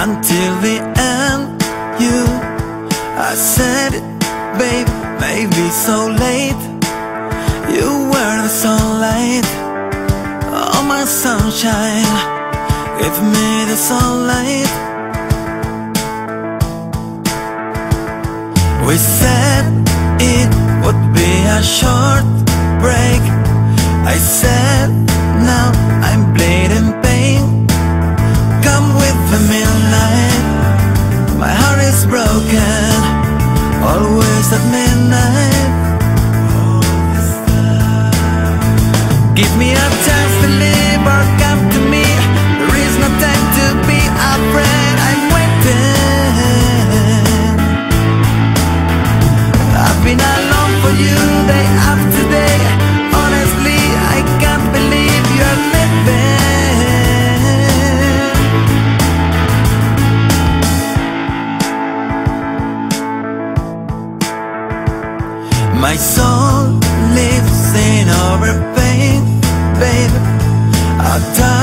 until the end. I said it, babe, maybe so late. You were the sunlight, oh my sunshine, give me the sunlight. We said it would be a short break. I said now I'm bleeding pain. Come with the midnight, my heart is broken, always at midnight. Give me a chance to live or come to me. There is no time to be afraid, I'm waiting. I've been alone for you day after day. Honestly, I can't believe you're living. My soul lives in our pain, babe. I'll die.